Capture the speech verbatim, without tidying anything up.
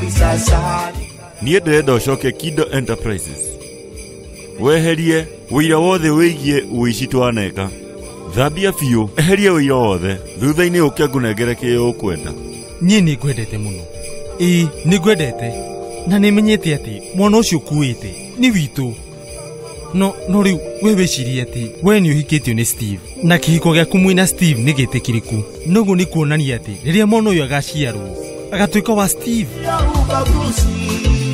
Niĩ ndĩrenda ũcoke Kido Enterprises. Weherie wĩira wothe wĩgiĩ ũici twaneka. Thambia biũ, eherie wĩira wothe. Thutha-inĩ ũke ngũnengere kĩrĩa ũkwenda. Niĩ nĩ ngwendete mũno. Ĩĩ, nĩ ngwendete. Na nĩ menyete atĩ mwana ũcio kuĩte nĩ witũ. No no rĩu we wĩcirie atĩ we nĩ ũhikĩtio nĩ Steve. Na kĩhiko gĩaku mwĩna Steve nĩ gĩtĩkĩrĩku. Noguo nĩ kuonania atĩ rĩrĩa mwana ũyũ agaciarwo agatuĩka wa Steve.